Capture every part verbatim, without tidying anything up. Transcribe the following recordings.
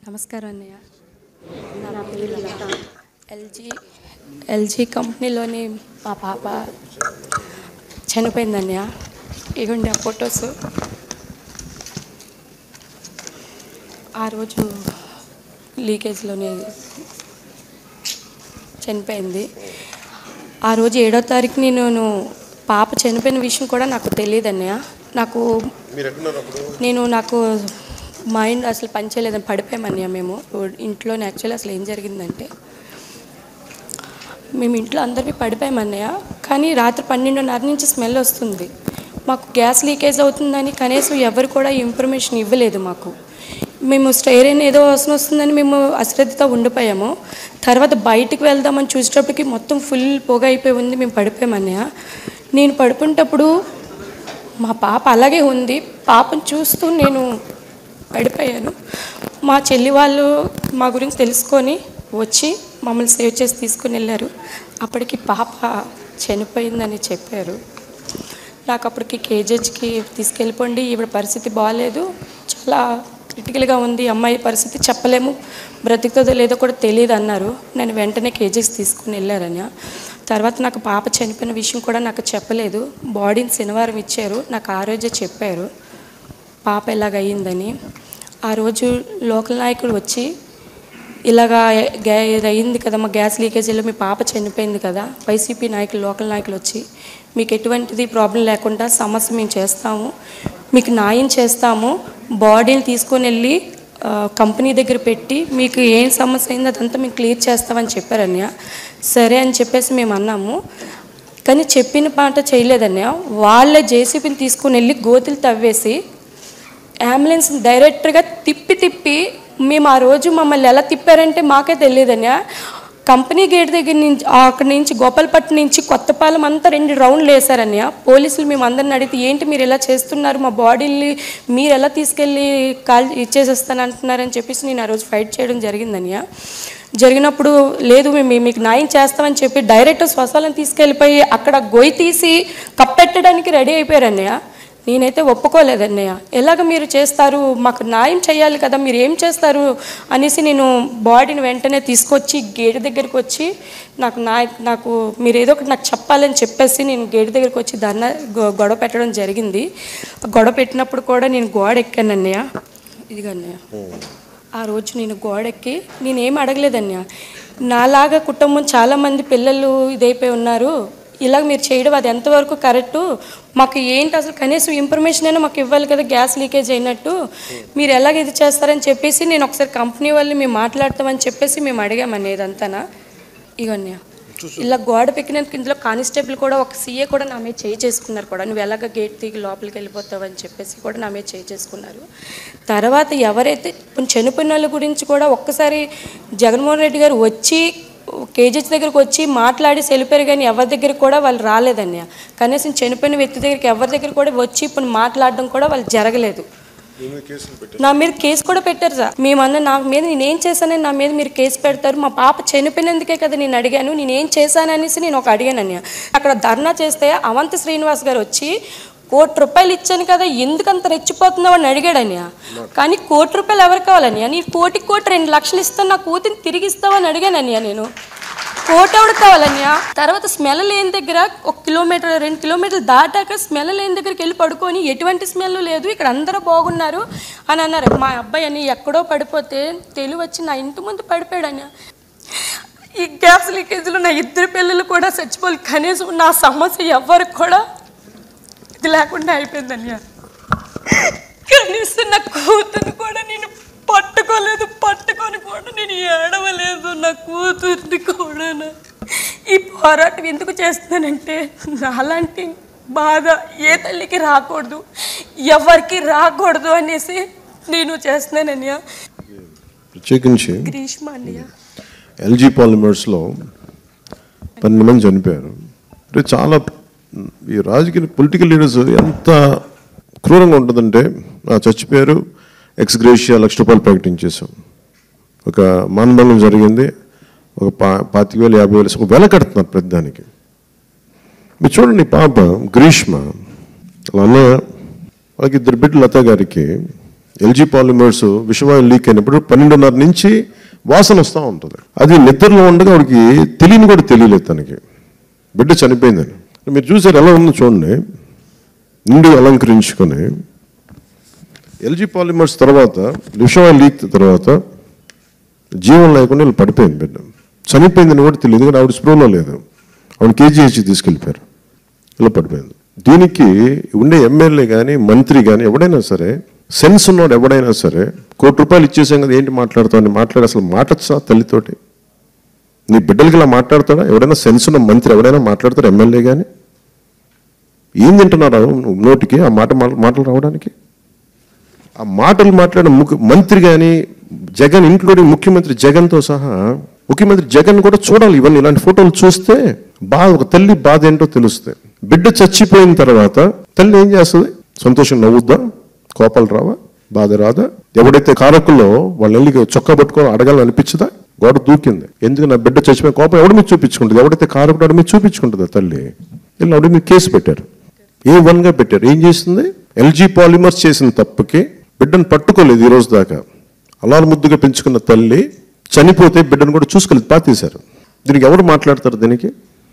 నమస్కారం అన్నయ్య. నా పేరు లత. ఎల్జీ ఎల్జీ కంపెనీలోని మా పాప చనిపోయింది అన్నయ్య. ఇవ్వండి ఆ ఫొటోస్. ఆ రోజు లీకేజ్లోనే చనిపోయింది. ఆ రోజు ఏడో తారీఖు నేను పాప చనిపోయిన విషయం కూడా నాకు తెలియదు అన్నయ్య. నాకు నేను నాకు మైండ్ అసలు పనిచేయలేదని పడిపోయామన్నయ్య. మేము ఇంట్లోనే యాక్చువల్లీ అసలు ఏం జరిగిందంటే మేము ఇంట్లో అందరికీ పడిపోయామన్నయ్య. కానీ రాత్రి పన్నెండున్నర నుంచి స్మెల్ వస్తుంది. మాకు గ్యాస్ లీకేజ్ అవుతుందని కనీసం ఎవరు కూడా ఇన్ఫర్మేషన్ ఇవ్వలేదు మాకు. మేము స్టైరైన్ ఏదో వాసన వస్తుందని మేము అశ్రద్ధతో ఉండిపోయాము. తర్వాత బయటకు వెళ్దామని చూసేటప్పటికి మొత్తం ఫుల్ పొగ అయిపోయి ఉంది. మేము పడిపోయామన్నయ్య. నేను పడుకునేటప్పుడు మా పాప అలాగే ఉంది. పాపను చూస్తూ నేను పడిపోయాను. మా చెల్లి వాళ్ళు మా గురించి తెలుసుకొని వచ్చి మమ్మల్ని సేవ్ చేసి తీసుకుని వెళ్ళారు. అప్పటికి పాప చనిపోయిందని చెప్పారు. నాకు అప్పటికి కేజీహెచ్కి తీసుకెళ్ళిపోండి, ఈవిడ పరిస్థితి బాగాలేదు, చాలా క్రిటికల్గా ఉంది, అమ్మాయి పరిస్థితి చెప్పలేము, బ్రతుకుతుందో లేదో కూడా తెలియదు అన్నారు. నేను వెంటనే కేజీహెచ్ తీసుకుని వెళ్ళారని. తర్వాత నాకు పాప చనిపోయిన విషయం కూడా నాకు చెప్పలేదు. బాడీని శనివారం ఇచ్చారు. నాకు ఆ రోజే చెప్పారు పాప ఎలాగయ్యిందని. ఆ రోజు లోకల్ నాయకుడు వచ్చి ఇలాగా గ్యా ఇది అయింది కదా, మా గ్యాస్ లీకేజీలో మీ పాప చనిపోయింది కదా, వైసీపీ నాయకులు లోకల్ నాయకులు వచ్చి మీకు ఎటువంటిది ప్రాబ్లం లేకుండా సమస్య మేము చేస్తాము, మీకు న్యాయం చేస్తాము, బాడీని తీసుకొని వెళ్ళి కంపెనీ దగ్గర పెట్టి మీకు ఏం సమస్య అయిందో అదంతా మేము క్లియర్ చేస్తామని చెప్పారన్నయ్య. సరే అని చెప్పేసి మేము అన్నాము. కానీ చెప్పిన మాట చేయలేదన్నయ్య. వాళ్ళే జేసీబీని తీసుకొని వెళ్ళి గోతులు తవ్వేసి అంబులెన్స్ డైరెక్ట్గా తిప్పి తిప్పి మేము ఆ రోజు మమ్మల్ని ఎలా తిప్పారంటే మాకే తెలియదన్నయ్య. కంపెనీ గేట్ దగ్గర నుంచి అక్కడి నుంచి గోపాలపట్నం నుంచి కొత్తపాలెం అంతా రెండు రౌండ్లు వేశారన్నయ్య. పోలీసులు మేము అందరిని అడిగితే ఏంటి మీరు ఎలా చేస్తున్నారు, మా బాడీని మీరు ఎలా తీసుకెళ్ళి కాల్ ఇచ్చేసేస్తాను అంటున్నారని చెప్పేసి నేను ఆ రోజు ఫైట్ చేయడం జరిగిందన్నయ్య. జరిగినప్పుడు లేదు మేము మీకు న్యాయం చేస్తామని చెప్పి డైరెక్ట్ శ్వాసాలను తీసుకెళ్ళిపోయి అక్కడ గొయ్యి తీసి కప్పెట్టడానికి రెడీ అయిపోయారన్నయ్య. నేనైతే ఒప్పుకోలేదన్నయ్య. ఎలాగ మీరు చేస్తారు, మాకు న్యాయం చేయాలి కదా, మీరు ఏం చేస్తారు అనేసి నేను బాడీని వెంటనే తీసుకొచ్చి గేట్ దగ్గరికి వచ్చి నాకు నా నాకు మీరు ఏదో ఒకటి నాకు చెప్పాలని చెప్పేసి నేను గేట్ దగ్గరికి వచ్చి దాన్ని గొడవ పెట్టడం జరిగింది. గొడవ పెట్టినప్పుడు కూడా నేను గోడ ఎక్కానన్నయ్య. ఇదిగా అన్నయ్య, ఆ రోజు నేను గోడెక్కి నేనేం అడగలేదన్నయ్య. నాలాగా కుటుంబం చాలామంది పిల్లలు ఇదైపోయి ఉన్నారు, ఇలాగ మీరు చేయడం అది ఎంతవరకు కరెక్టు, మాకు ఏంటి అసలు కనీసం ఇన్ఫర్మేషన్ అయినా మాకు ఇవ్వాలి కదా గ్యాస్ లీకేజ్ అయినట్టు, మీరు ఎలాగ ఇది చేస్తారని చెప్పేసి నేను ఒకసారి కంపెనీ వాళ్ళు మేము మాట్లాడతామని చెప్పేసి మేము అడిగామని ఇదంతానా. ఇవన్నీ ఇలా గోడ పెక్కినందుకు ఇందులో కానిస్టేబుల్ కూడా ఒక సీఏ కూడా నా మీద చేయి చేసుకున్నారు కూడా, నువ్వు ఎలాగ గేట్ దిగి లోపలికి వెళ్ళిపోతావు అని చెప్పేసి కూడా నా మీద చేయి చేసుకున్నారు. తర్వాత ఎవరైతే చనిపోయిన వాళ్ళ గురించి కూడా ఒక్కసారి జగన్మోహన్ రెడ్డి గారు వచ్చి కేజీహెచ్ దగ్గరకు వచ్చి మాట్లాడి సెలిపారు, కానీ ఎవరి దగ్గర కూడా వాళ్ళు రాలేదన్నయ్య. కనీసం చనిపోయిన వ్యక్తి దగ్గరికి ఎవరి దగ్గర కూడా వచ్చి ఇప్పుడు మాట్లాడడం కూడా వాళ్ళు జరగలేదు. నా మీద కేసు కూడా పెట్టారు సార్. మేమన్నా నా మీద నేనేం చేశానని నా మీద మీరు కేసు పెడతారు, మా పాప చనిపోయినందుకే కదా నేను అడిగాను, నేనేం చేశాననేసి నేను ఒక అడిగాను అన్నయ్య. అక్కడ ధర్నా చేస్తే అవంతి శ్రీనివాస్ గారు వచ్చి కోటి రూపాయలు ఇచ్చాను కదా ఎందుకంత రెచ్చిపోతున్నావు అని అడిగాడన్నయ్య. కానీ కోటి రూపాయలు ఎవరు కావాలన్నయ్య, నీ కోటి కోటి రెండు లక్షలు ఇస్తాను, నా కూతురిని తిరిగి ఇస్తావని అడిగానన్నయ్య. నేను కోటి ఎవడు కావాలన్నయ్య. తర్వాత స్మెల్ లేని దగ్గర ఒక కిలోమీటర్ రెండు కిలోమీటర్లు దాటాక స్మెల్ లేని దగ్గరికి వెళ్ళి పడుకొని ఎటువంటి స్మెల్ లేదు, ఇక్కడ అందరూ బాగున్నారు అని అన్నారు. మా అబ్బాయి అని ఎక్కడో పడిపోతే తెలివి వచ్చి నా ఇంటి ముందు పడిపోయాడన్నయ్య. ఈ గ్యాస్ లీకేజ్లో నా ఇద్దరు పిల్లలు కూడా చచ్చిపోవాలి, కనీసం నా సమస్య ఎవరికి కూడా ఇది లేకుండా అయిపోయిందన్నయ్య. కనీసం నా కూతురు కూడా నేను పట్టుకోలేదు, పట్టుకొని కూడా నేను ఏడవలేదు, నా కూతుర్ని కూడా. ఈ పోరాటం ఎందుకు చేస్తున్నానంటే నాలాంటి బాధ ఏ తల్లికి రాకూడదు, ఎవరికి రాకూడదు అనేసి నేను చేస్తున్నానన్నయ్య. ప్రత్యేకించి గ్రీష్మ అన్నయ్య, ఎల్జీ పాలిమర్స్లో పన్నెండు మంది చనిపోయారు. అంటే చాలా ఈ రాజకీయ పొలిటికల్ లీడర్స్ ఎంత క్రూరంగా ఉంటుందంటే, చచ్చిపోయారు, ఎక్స్గ్రేషియా లక్ష రూపాయలు ప్రకటించేసాం, ఒక మానభంగం జరిగింది, ఒక పా పాతిక వేలు యాభై వేలు ఒక వెల కడుతున్నారు ప్రతి దానికి. మీరు చూడండి, పాప గ్రీష్మ వాళ్ళ అన్నయ్య వాళ్ళకి ఇద్దరు బిడ్డలు లత గారికి ఎల్జీ పాలిమర్స్ విషవాయు లీక్ అయినప్పుడు పన్నెండున్నర నుంచి వాసన వస్తూ ఉంటుంది. అది నిద్రలో ఉండగా వాడికి తెలియని కూడా తెలియలేదు తనకి బిడ్డ చనిపోయిందని. మీరు చూసారు ఎలా ఉందో చూడండి, నిండు అలంకరించుకొని. ఎల్జీ పాలిమర్స్ తర్వాత విషవాయు లీక్ తర్వాత జీవం లేకుండా వీళ్ళు పడిపోయింది బిడ్డ. చనిపోయిందని కూడా తెలియదు, కానీ ఆవిడ స్ప్రోలో లేదు. ఆవిడ కేజీహెచ్ తీసుకెళ్ళిపోయారు, ఇలా పడిపోయింది. దీనికి ఉండే ఎమ్మెల్యే కానీ మంత్రి కానీ ఎవడైనా సరే, సెన్స్ ఉన్నాడు ఎవడైనా సరే, కోటి రూపాయలు ఇచ్చేసాం కదా ఏంటి మాట్లాడుతావు అని మాట్లాడి అసలు మాట్లాడచ్చా తల్లితోటి? నీ బిడ్డలకి ఇలా మాట్లాడతాడా? ఎవడైనా సెన్స్ ఉన్న మంత్రి ఎవడైనా మాట్లాడతాడు? ఎమ్మెల్యే కానీ ఏం తింటున్నారా నోటికి ఆ మాట మాటలు రావడానికి? ఆ మాటలు మాట్లాడిన ముఖ్య మంత్రి కానీ జగన్, ఇంక్లూడింగ్ ముఖ్యమంత్రి జగన్తో సహా, ముఖ్యమంత్రి జగన్ కూడా చూడాలి ఇవన్నీ. ఇలాంటి ఫోటోలు చూస్తే బాధ, ఒక తల్లి బాధ ఏంటో తెలుస్తాయి. బిడ్డ చచ్చిపోయిన తర్వాత తల్లి ఏం చేస్తుంది? సంతోషం నవ్వుద్దా? కోపాలు రావా? బాధ రాదా? ఎవడైతే కారకుల్లో వాళ్ళ వెళ్ళి చొక్కా పట్టుకొని అడగాలని అనిపించదా? గోడ దూకింది, ఎందుకు నా బిడ్డ చచ్చిపోయిన కోపం ఎవడి మీద చూపించుకుంటుంది? ఎవడైతే కారకుడు ఆడి మీద చూపించుకుంటుందా తల్లి? వీళ్ళు ఆవిడ మీద కేసు పెట్టారు, ఏ వన్గా పెట్టారు. ఏం చేస్తుంది? ఎల్జీ పాలిమర్స్ చేసిన తప్పుకి బిడ్డను పట్టుకోలేదు ఈ రోజు దాకా. అలాలు ముద్దుగా పెంచుకున్న తల్లి చనిపోతే బిడ్డను కూడా చూసుకోలేదు, పాతేశారు. దీనికి ఎవరు మాట్లాడతారు? దీనికి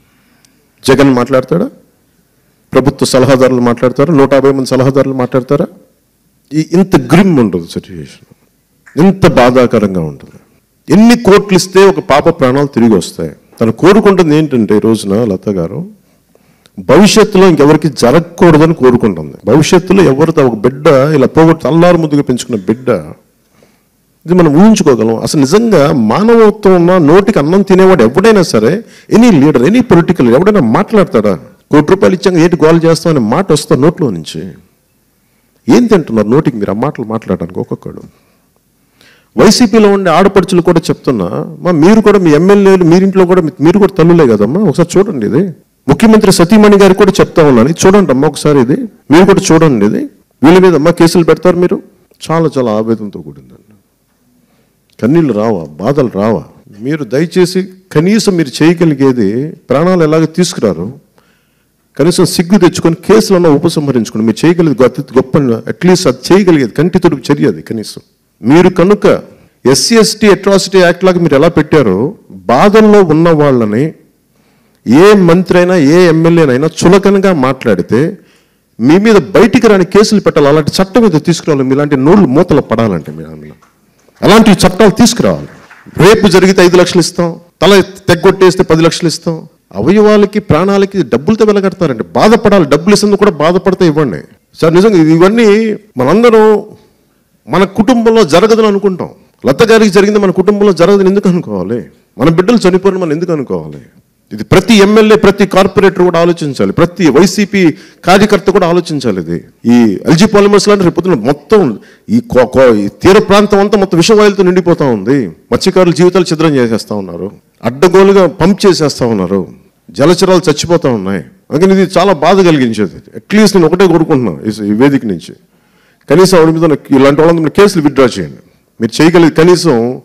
జగన్ మాట్లాడతాడా? ప్రభుత్వ సలహాదారులు మాట్లాడతారా? నూట యాభై మంది సలహాదారులు మాట్లాడతారా? ఈ ఇంత గ్రిమ్ ఉంటుంది సిచ్యువేషన్, ఇంత బాధాకరంగా ఉంటుంది. ఎన్ని కోట్లు ఇస్తే ఒక పాప ప్రాణాలు తిరిగి వస్తాయి? తను కోరుకుంటుంది ఏంటంటే ఈ రోజున లత గారు, భవిష్యత్తులో ఇంకెవరికి జరగకూడదని కోరుకుంటుంది. భవిష్యత్తులో ఎవరితో ఒక బిడ్డ ఇలా పోగొట్టు అల్లారు ముద్దుగా పెంచుకున్న బిడ్డ, ఇది మనం ఊహించుకోగలం. అసలు నిజంగా మానవత్వం ఉన్న నోటికి అన్నం తినేవాడు ఎవడైనా సరే, ఎనీ లీడర్, ఎనీ పొలిటికల్ ఎవడైనా మాట్లాడతాడా? కోటి రూపాయలు ఇచ్చాక ఏంటి గోల్ చేస్తామనే మాట వస్తా నోట్లో నుంచి. ఏం తింటున్నారు నోటికి మీరు ఆ మాటలు మాట్లాడడానికి? ఒక్కొక్కడు వైసీపీలో ఉండే ఆడపడుచులు కూడా చెప్తున్నా, మా మీరు కూడా మీ ఎమ్మెల్యేలు మీరింట్లో కూడా మీరు కూడా తల్లులే కదమ్మా, ఒకసారి చూడండి. ఇది ముఖ్యమంత్రి సతీమణి గారికి కూడా చెప్తా ఉన్నాను, చూడండి అమ్మా ఒకసారి, ఇది మీరు కూడా చూడండి. ఇది వీళ్ళ మీద అమ్మా కేసులు పెడతారు మీరు. చాలా చాలా ఆవేదనతో కూడిందండి. కన్నీళ్ళు రావా? బాధలు రావా? మీరు దయచేసి కనీసం మీరు చేయగలిగేది, ప్రాణాలు ఎలాగ తీసుకురారు, కనీసం సిగ్గు తెచ్చుకొని కేసులన్నా ఉపసంహరించుకోండి. మీరు చేయగలిగేది గొప్ప గొప్ప అట్లీస్ట్ అది చేయగలిగేది కంటి తుడుపు చర్య అది కనీసం. మీరు కనుక ఎస్సీ ఎస్టీ అట్రాసిటీ యాక్ట్ లాగా మీరు ఎలా పెట్టారో, బాధల్లో ఉన్న వాళ్ళని ఏ మంత్రి అయినా ఏ ఎమ్మెల్యేనైనా చులకనగా మాట్లాడితే మీ మీద బయటికి రాని కేసులు పెట్టాలి. అలాంటి చట్టం మీద తీసుకురావాలి. మీలాంటి నోళ్ళు మూతలు పడాలంటే మీరు అలాంటి చట్టాలు తీసుకురావాలి. రేపు జరిగితే ఐదు లక్షలు ఇస్తాం, తల తెగ్గొట్టేస్తే పది లక్షలు ఇస్తాం. అవయవాలకి ప్రాణాలకి డబ్బులతో వెలగడతారండి. బాధపడాలి, డబ్బులు ఇస్తుంది కూడా బాధపడితే ఇవ్వండి సార్. నిజంగా ఇవన్నీ మనందరం మన కుటుంబంలో జరగదని అనుకుంటాం. లత గారికి జరిగింది మన కుటుంబంలో జరగదని ఎందుకు అనుకోవాలి? మన బిడ్డలు చనిపోయిన మనం ఎందుకు అనుకోవాలి? ఇది ప్రతి ఎమ్మెల్యే, ప్రతి కార్పొరేటర్ కూడా ఆలోచించాలి, ప్రతి వైసీపీ కార్యకర్త కూడా ఆలోచించాలి. ఇది ఈ ఎల్జీ పాలిమర్స్ లాంటి రేపు మొత్తం ఈ తీర ప్రాంతం అంతా మొత్తం విషవాయులతో నిండిపోతా ఉంది. మత్స్యకారుల జీవితాలు ఛిద్రం చేసేస్తా ఉన్నారు, అడ్డగోలుగా పంప్ చేసేస్తా ఉన్నారు, జలచరాలు చచ్చిపోతా ఉన్నాయి. అందుకని ఇది చాలా బాధ కలిగించేది. అట్లీస్ట్ నేను ఒకటే కోరుకుంటున్నాను ఈ వేదిక నుంచి, కనీసం ఆవిడ మీద ఇలాంటి వాళ్ళ కేసులు విత్డ్రా చేయండి. మీరు చేయగలిగి కనీసం